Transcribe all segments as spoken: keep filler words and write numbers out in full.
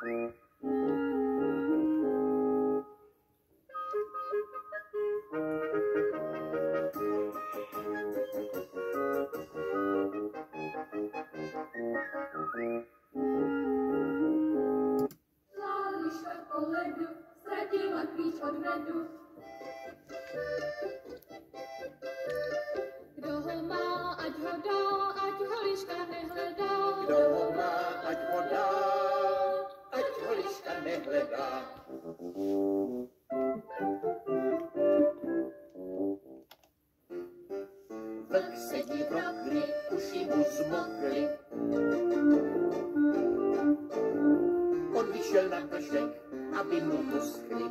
Kdo ho má, ať ho dá, ať ho liška nehledá. Kdo ho má, ať ho dá, ať ho liška nehledá. Vlk sedí v rokli, uši mu zmokly. On vyšel na pršek, aby mu uschli.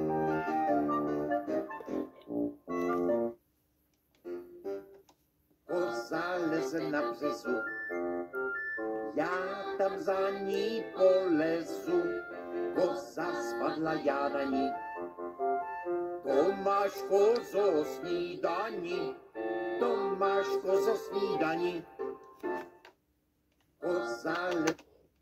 Koza leze na březu, já tam za ní polezu. Koza spadla, já na ní. To máš kozo snídaní, to máš kozo snídaní. Koza leze.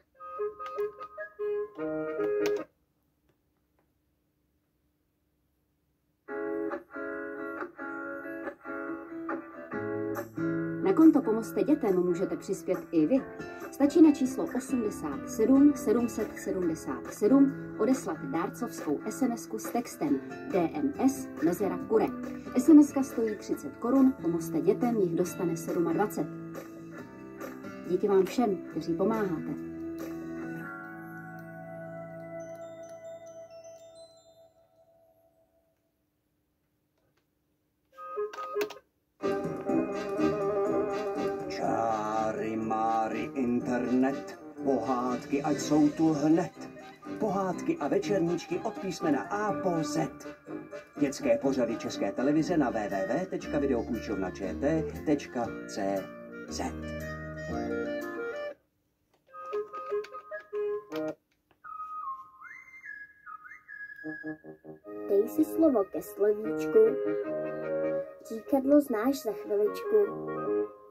Na konto Pomozte dětem můžete přispět i vy. Stačí na číslo osmdesát sedm sedm set sedmdesát sedm odeslat dárcovskou SMSku s textem D M S mezera kure. SMSka stojí třicet korun, Pomozte dětem jich dostane dvacet sedm. Díky vám všem, kteří pomáháte. Internet, pohádky, ať jsou tu hned. Pohádky a večerníčky od písmena A po Z. Dětské pořady České televize na w w w tečka videopůjčovna č t tečka c z. Dej si slovo ke slovíčku, říkadlo znáš za chviličku.